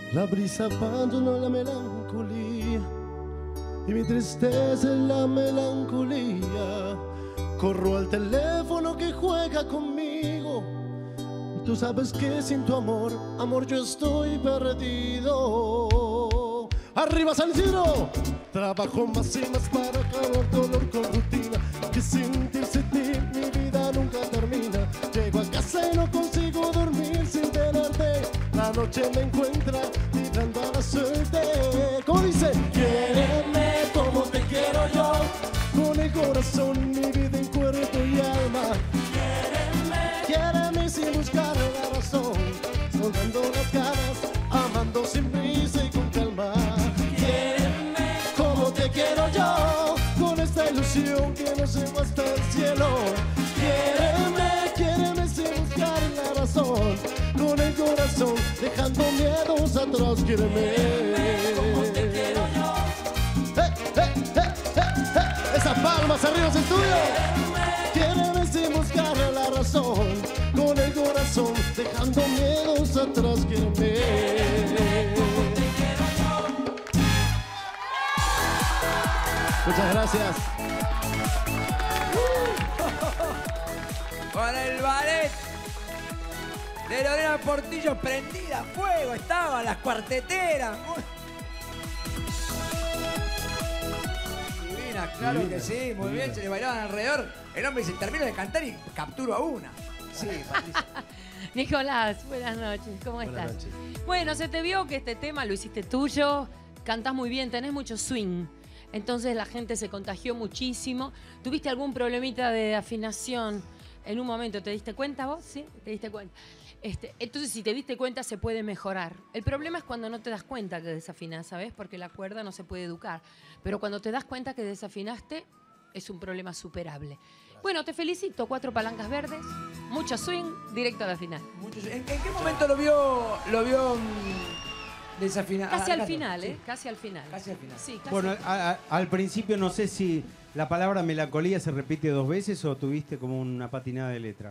La brisa abandonó la melancolía y mi tristeza es la melancolía. Corro al teléfono que juega conmigo. Tú sabes que sin tu amor, amor, yo estoy perdido. ¡Arriba San Isidro! Trabajo más y más para acabar dolor con rutina. Que sentirse ti, mi vida nunca termina. Llego a casa y no consigo dormir sin tenerte. La noche me encuentra tirando a la suerte. ¿Cómo dice? Quiéreme como te quiero yo, con el corazón, mi vida en cuerpo y alma. Quiéreme sin buscar la razón, soltando las ganas, amando sin prisa y con calma. Quiéreme como te quiero yo, con esta ilusión que nos lleva hasta el cielo. Quiéreme sin buscar la razón, con el corazón, dejando miedos atrás. Quiéreme como te quiero yo. Esas palmas arriba del estudio. Quiéreme sin buscar la razón, con el corazón, dejando miedos atrás. Quiéreme. Muchas gracias. Con el ballet de Lorena Portillo prendida a fuego estaban las cuarteteras. Divina, claro que sí, muy bien, se le bailaban alrededor. El hombre se termina de cantar y capturo a una. Sí, Patricia. Nicolás, buenas noches, ¿cómo estás? Buenas noches. Bueno, se te vio que este tema lo hiciste tuyo, cantás muy bien, tenés mucho swing. Entonces la gente se contagió muchísimo. ¿Tuviste algún problemita de afinación en un momento? ¿Te diste cuenta vos? ¿Sí? ¿Te diste cuenta? Entonces, si te diste cuenta, se puede mejorar. El problema es cuando no te das cuenta que desafinás, ¿sabes? Porque la cuerda no se puede educar. Pero cuando te das cuenta que desafinaste, es un problema superable. Bueno, te felicito. 4 palancas verdes, mucho swing, directo a la final. ¿En qué momento lo vio desafinar? Casi al final, ¿eh? Casi al final. Casi al final. Sí, casi Bueno, al final. al principio no sé si la palabra melancolía se repite 2 veces o tuviste como una patinada de letra.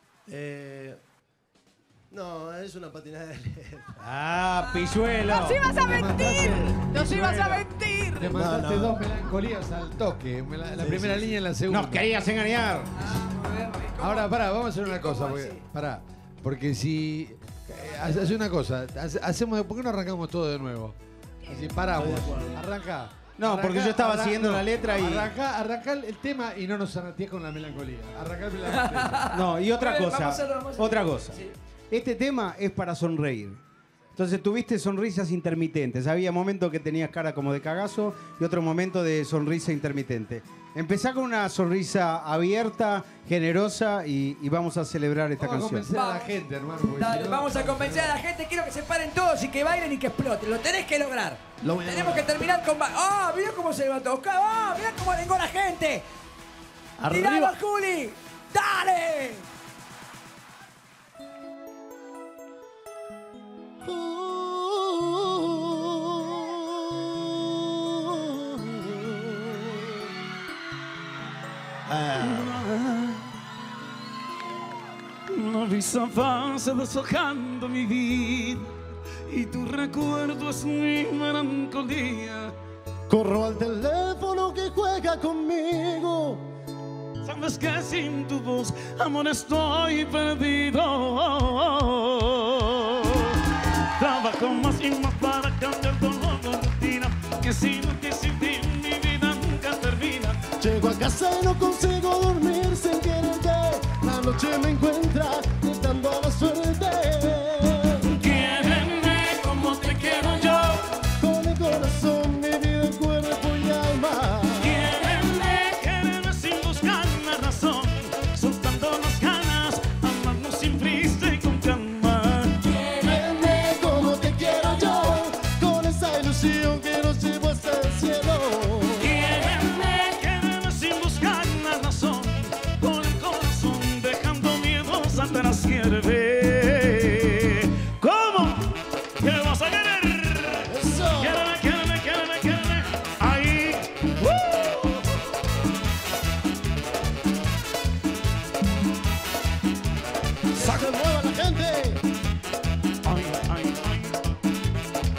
No, es una patinada de letra. ¡Ah, pilluelo! ¡Nos ibas a mentir! ¡Nos ibas a mentir! Te mandaste no. 2 melancolías al toque. La primera línea y la segunda. ¡Nos querías engañar! Ahora, pará, vamos a hacer una cosa. Porque si... Hace una cosa. ¿Por qué no arrancamos todo de nuevo? Así, pará vos. Arranca. No, porque yo estaba siguiendo la letra y... Arrancá el tema y no nos zanatees con la melancolía. Arrancá el tema. No, y otra Vamos a cosa. hacerlo. Otra cosa. Sí. Este tema es para sonreír. Entonces tuviste sonrisas intermitentes. Había momentos que tenías cara como de cagazo y otro momento de sonrisa intermitente. Empezá con una sonrisa abierta, generosa y vamos a celebrar esta Vamos a canción. convencer a la gente, hermano. porque Dale, si no- vamos a convencer a la gente. Quiero que se paren todos y que bailen y que exploten. Lo tenés que lograr. Lo voy a Tenemos lograr. que terminar con... ¡Ah! Mirá cómo se va a tocar. ¡Ah! Mirá cómo arengó la gente. ¡Tiralo, Arriba. Juli! ¡Dale! Una risa pasa deshojando mi vida y tu recuerdo es mi melancolía. Corro al teléfono que juega conmigo. Sabes que sin tu voz, amor, estoy perdido. Trabajo más y más para cambiar dolor de rutina, que sin ti mi vida nunca termina. Llego a casa y no consigo dormir sin quererte. La noche me encuentra gritando a la suerte. Quiéreme como te quiero yo. Con el corazón, mi vida, cuerpo y alma. Quiéreme sin buscar una razón, soltando las ganas, amarnos sin prisa y con calma. Quiéreme como te quiero yo, con esa ilusión que nos llevó hasta el cielo. Quiéreme sin buscar una razón, con el corazón dejando miedos atrás. Quiéreme. ¿Cómo? ¿Qué vas a querer? Eso. Quiéreme. Ahí. ¡Saca nueva la gente! Ay.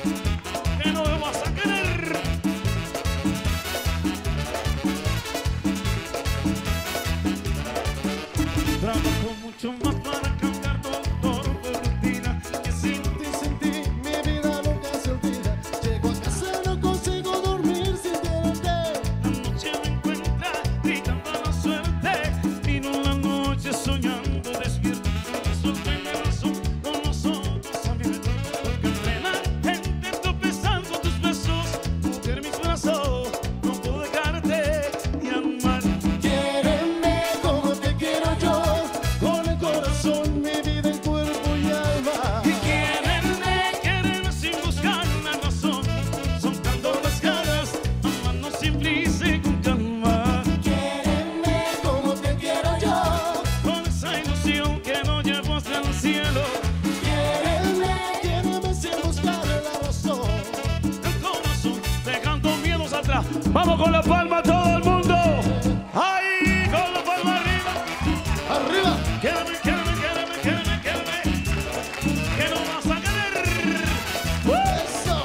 Vamos con la palma todo el mundo. Ahí, con la palma arriba. ¡Arriba! Quédame, quédame, quédame, quédame, quédame. Que no vas a querer. ¡Eso!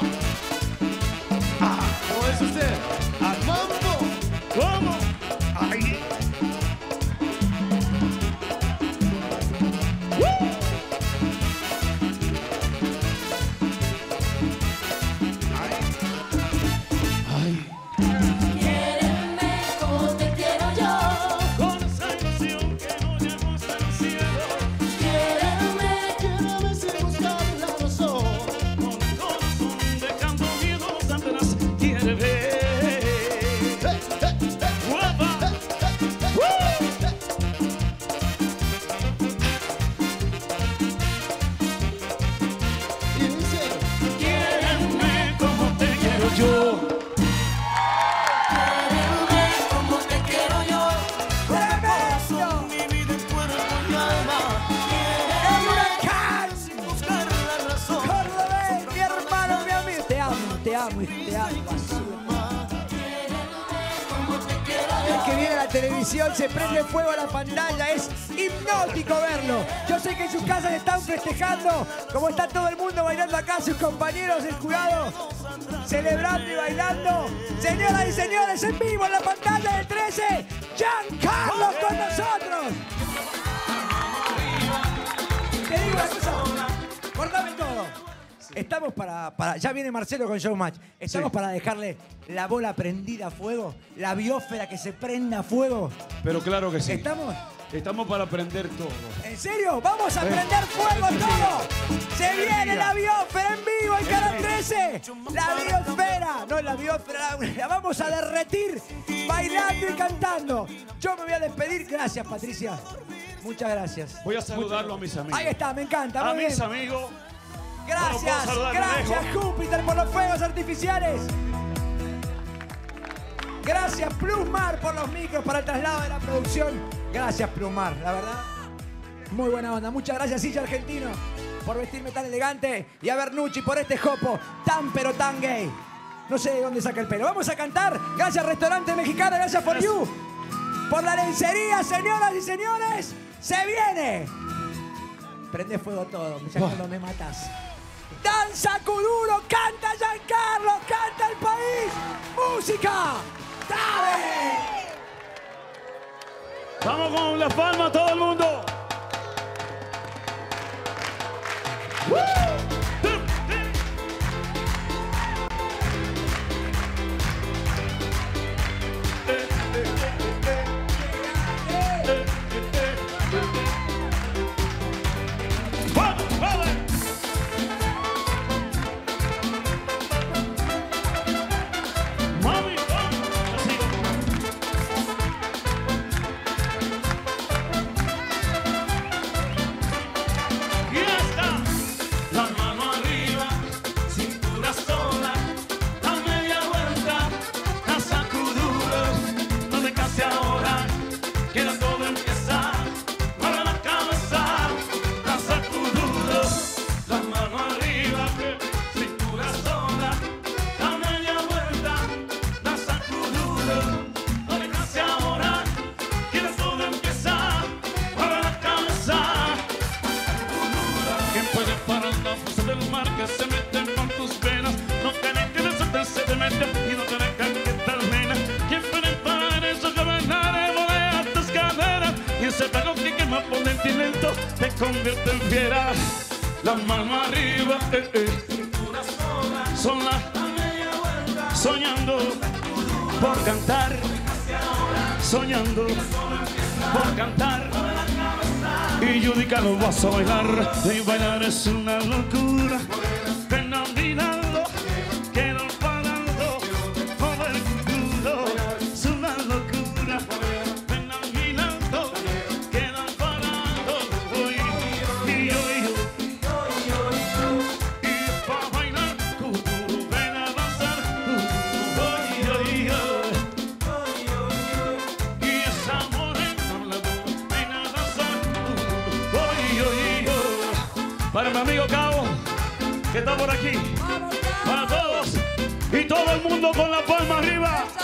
¿Cómo es usted? ¡Al mambo! ¿Cómo? Ahí. Quiéreme como te quiero yo. Con esa ilusión que no llegó hasta el cielo. Quiéreme. Quiéreme sin buscar la razón. Con el corazón dejando miedos atrás. Quiere ver. ¡Guapa! Y dice, Quiéreme como te quiero yo. Quiéreme como te quiero yo. Corazón, mi vida, cuerpo y alma. Sin buscar la razón. Cordobés, mi hermano, mi amigo. Te amo, te amo, te amo. El que viene a la televisión se prende fuego a la pantalla, es hipnótico verlo. Yo sé que en sus casas están festejando, como está todo el mundo bailando acá, sus compañeros del jurado, celebrando y bailando. Señoras y señores, en vivo en la pantalla del 13, Giancarlo con nosotros. Te digo una cosa, cortame todo. Estamos para ya viene Marcelo con Showmatch. Estamos para dejarle la bola prendida a fuego, la biosfera que se prenda a fuego. Pero claro que sí. ¿Estamos? Estamos para aprender todo. ¿En serio? ¡Vamos a prender fuego todo! ¡Se viene la biosfera en vivo en Canal 13! ¡La biosfera! No, la biosfera, la vamos a derretir bailando y cantando. Yo me voy a despedir. Gracias, Patricia. Muchas gracias. Voy a saludarlo a mis amigos. Ahí está, me encanta. A Muy mis bien. amigos. Gracias, Bueno, puedo saludar de gracias lejos. Júpiter por los fuegos artificiales. Gracias Plusmar por los micros para el traslado de la producción. Gracias Plusmar, la verdad. Muy buena onda. Muchas gracias Silla Argentino por vestirme tan elegante y a Bernucci por este jopo tan pero tan gay. No sé de dónde saca el pelo. Vamos a cantar. Gracias Restaurante Mexicano, gracias For You. Por la lencería, señoras y señores. ¡Se viene! Prende fuego todo, ya cuando me matas. Danza Kuduro, canta Giancarlo, canta el país. ¡Música! ¡Dale! Vamos con la palma todo el mundo. Vamos, vamos. Mami, vamos. Así. Y ya está. La mano arriba, cintura sola, a media vuelta, a sacuduros. No te canses ahora, queda todo empezar. Mueve la cabeza, a sacuduros. La mano arriba, cintura sola, a media vuelta, a sacuduros. No te canses ahora, queda todo empezar. Mueve la cabeza. ¿Quién puede parar la fuerza del mar que se mete por tus venas? No tiene que desatarse, se te mete y no te deja que te almena. ¿Quién puede parar eso que bailar de volea tus caderas? Y ese pelo que quema por dentro y lento te convierte en fiera. La mano arriba, sola, soñando por cantar, soñando por cantar. Y Yudica lo vas a bailar, y bailar es una locura. Ven a mirarlo, quedan parando, mover el culo, es una locura. Ven a mirarlo, quedan parando, hoy, y yo, y pa' bailar, ven a danzar, hoy, y esa morena, ven a danzar. Para mi amigo Cabo, que está por aquí. Para todos y todo el mundo con la palma arriba.